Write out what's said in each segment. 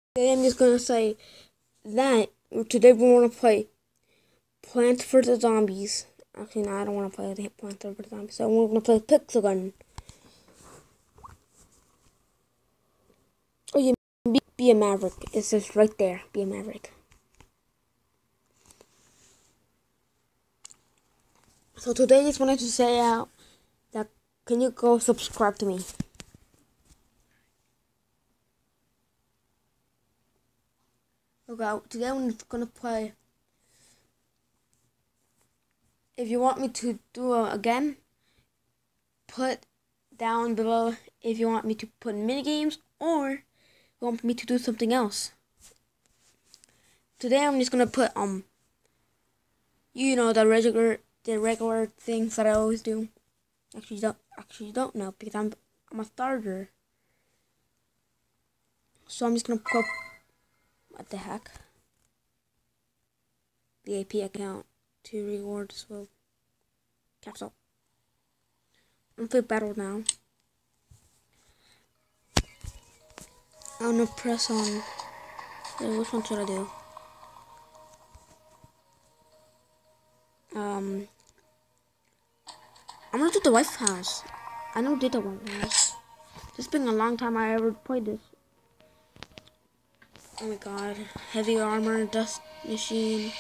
Today I'm just gonna say that today we want to play Plants vs Zombies. Actually, no, I don't want to play Plants vs Zombies. So we're gonna play Pixel Gun. Oh, yeah, be a maverick. It's just right there. Be a maverick. So today I just wanted to say out that can you go subscribe to me? Okay, today I'm gonna play. If you want me to do it again, put down below if you want me to put in mini games or you want me to do something else. Today I'm just gonna put the regular things that I always do. Actually don't know because I'm a starter. So I'm just gonna put what the heck? VIP account 2 rewards will capsule. I'm gonna play battle now. I'm gonna press on. Which one should I do? I'm gonna do the White House. I never did the White House. It's been a long time I ever played this. Oh my god. Heavy armor, dust machine.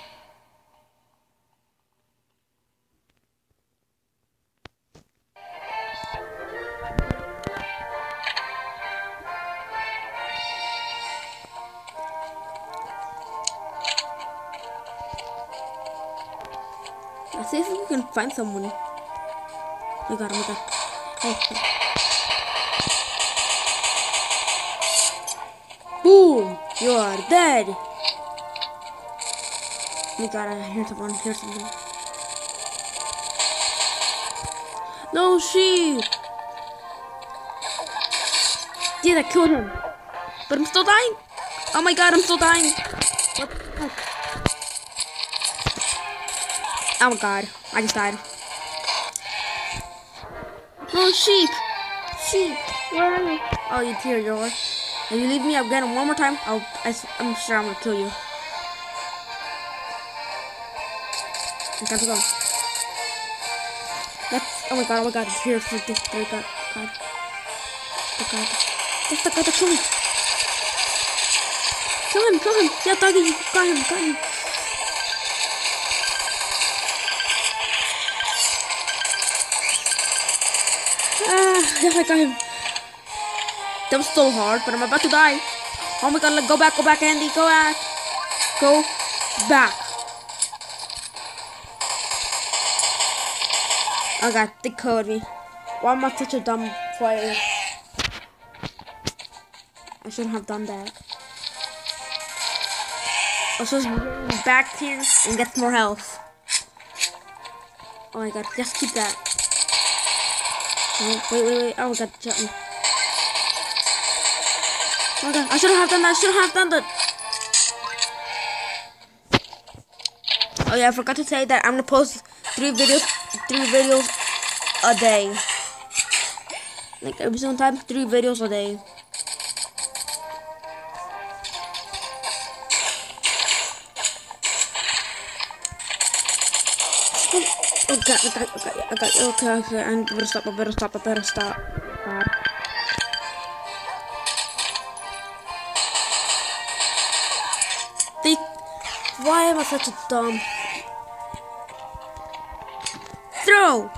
Let's see if we can find someone. Oh my god, oh my god. Oh. Boom! You are dead! Oh my god, I hear someone, No, sheep! Dude, I killed him. But I'm still dying! Oh my god, I'm still dying! What the fuck? Oh my god, I just died. No, sheep! Sheep, where are you? Oh, you're here, you are. If you leave me again one more time, I'm sure I'm gonna kill you. I got to go. Oh my god, it's here for this. Oh god. Oh god. That's the guy that killed me. Kill him. Yeah, doggy, you got him. Yes, I got him. That was so hard, but I'm about to die. Oh my god, go back, Andy, go back. Oh god, they killed me. Why am I such a dumb player? I shouldn't have done that. I was supposed to be back here and get more health. Oh my god, just keep that. Oh, wait. Oh my god, shut me. Oh my god, I shouldn't have done that. Oh yeah, I forgot to say that I'm gonna post 3 videos a day. Like every single time, 3 videos a day. Okay. I better stop. God. Why am I such a dumb? Throw!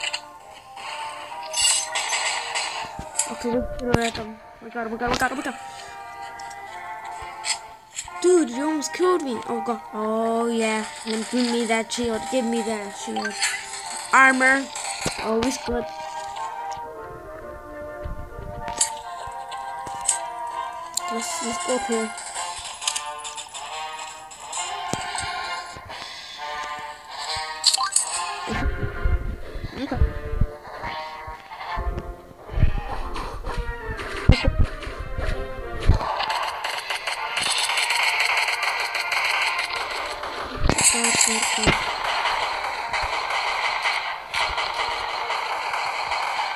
Okay, we're gonna let them. We got. Dude, you almost killed me. Oh god. Oh yeah. Give me that shield. Armor. Always good. Let's go up here. Okay.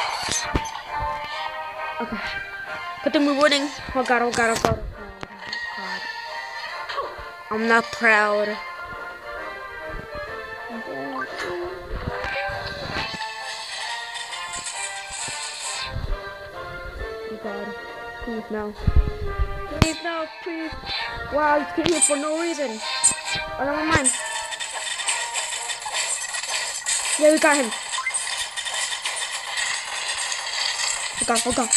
Okay. But then we're winning. Oh god. I'm not proud. Oh God, please no. Please no, please. Wow, he's came here for no reason. Oh, never mind. Yeah, we got him. Oh God.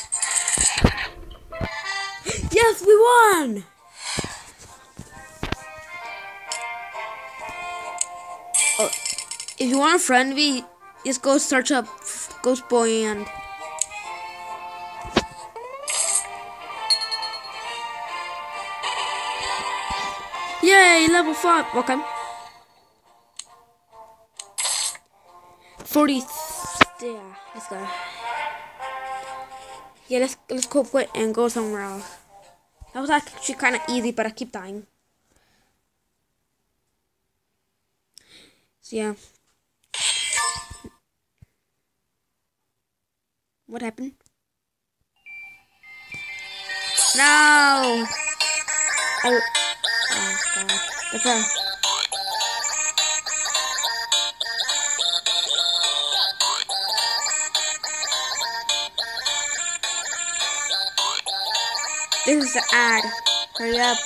Yes, we won! Oh, if you want a friend, we just go search up Ghost Boy and yay, level 5. Okay. 40. Yeah, let's go. Yeah, let's go quit and go somewhere else. That was actually kind of easy, but I keep dying. So yeah. What happened? No! Oh God. That's a... This is the ad. Hurry up.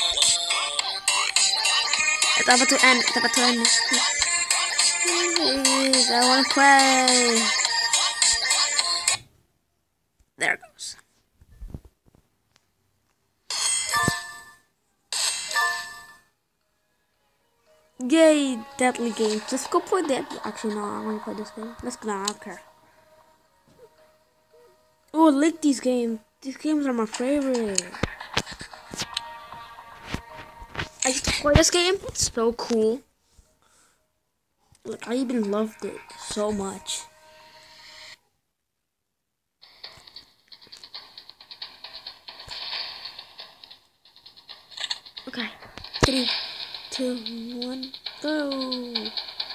It's about to end. Please, I want to play. There it goes. Yay, Deadly Game. Just go play that. Actually, no, I want to play this game. Let's go. I don't care. Oh, I like these games. These games are my favorite. I used to play this game. It's so cool. Like, I even loved it so much. Okay. 3, 2, 1, go.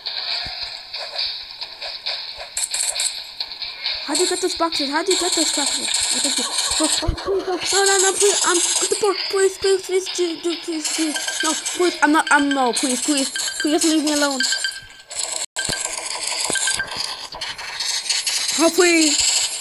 How do you get those boxes? I thank you. Oh, please, no, please. I'm the poor. Please. No, please. No, please leave me alone. Oh, please.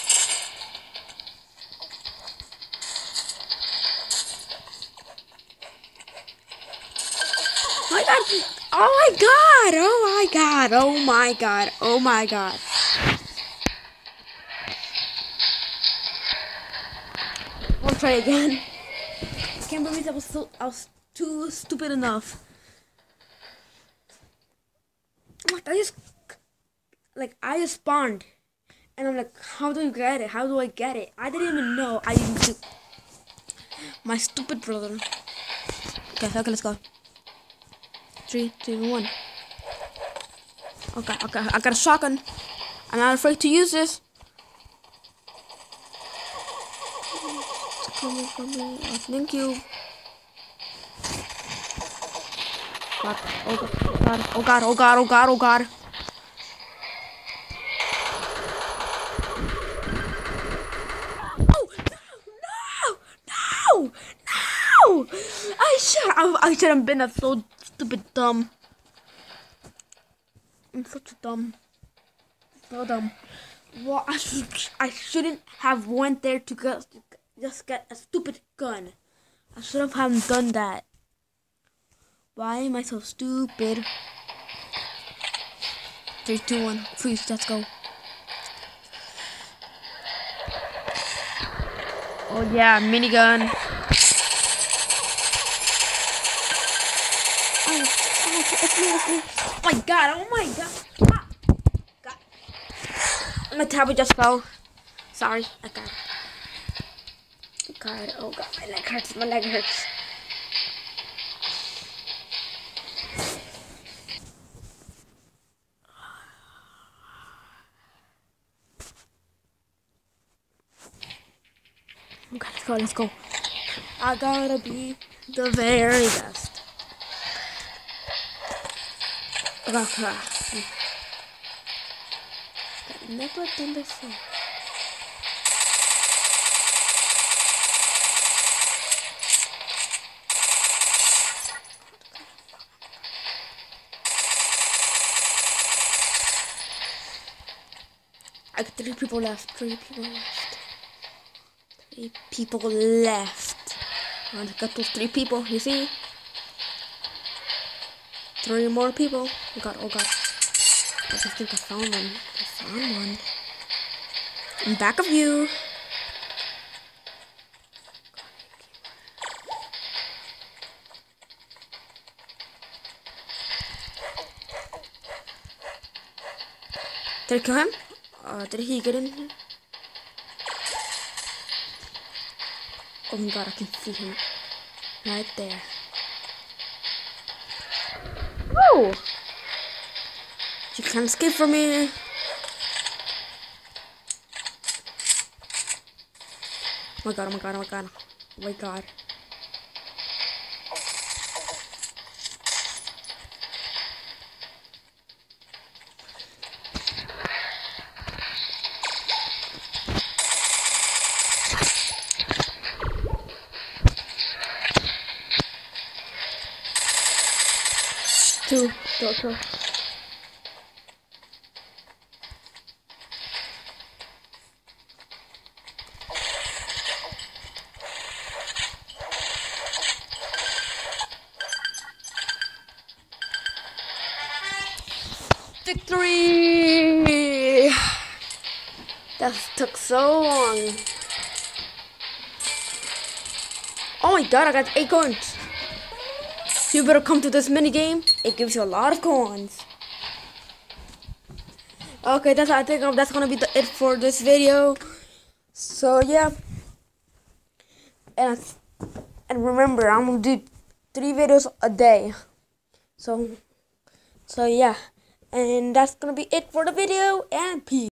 Oh my God. I'll try again. I can't believe I was too stupid enough. I just spawned. And I'm like, how do you get it? How do I get it? I didn't even know. I didn't do my stupid brother. Okay, let's go. 3, 2, 1. Okay, I got a shotgun. I'm not afraid to use this. Come on. Oh, thank you. God. Oh God. No! I should have been so stupid dumb. I'm such a dumb. So dumb. Well, I shouldn't have went there to just get a stupid gun. I should have done that. Why am I so stupid? 3, 2, 1. Please, let's go. Oh yeah, minigun. It's me. Oh my God. Ah, God. My tablet just fell. Sorry. I got it. God. Oh God. My leg hurts. Okay, let's go. I gotta be the very best. Okay. I've never done before. I got 3 people left. 3 people left. 3 people left. I got those 3 people, you see? 3 more people. Oh god, oh god. I just think I found one. I found one. In back of you. Did I kill him? Did he get in here? Oh my god, I can see him. Right there. Woo! You can't escape from me. Oh my god, oh my god, oh my god. Oh my god. Two. Victory! That took so long. Oh my god, I got 8 coins. You better come to this mini game. It gives you a lot of coins. Okay, I think that's gonna be it for this video. So yeah, and remember, I'm gonna do 3 videos a day. So yeah, and that's gonna be it for the video. And peace.